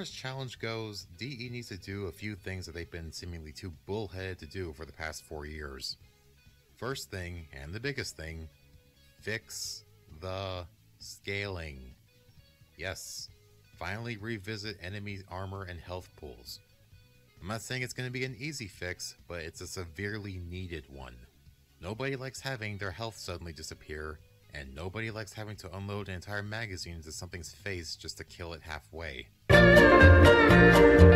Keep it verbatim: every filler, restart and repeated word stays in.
as challenge goes, D E needs to do a few things that they've been seemingly too bullheaded to do for the past four years. First thing, and the biggest thing, fix the scaling. Yes, finally revisit enemy armor and health pools. I'm not saying it's going to be an easy fix, but it's a severely needed one. Nobody likes having their health suddenly disappear, and nobody likes having to unload an entire magazine into something's face just to kill it halfway.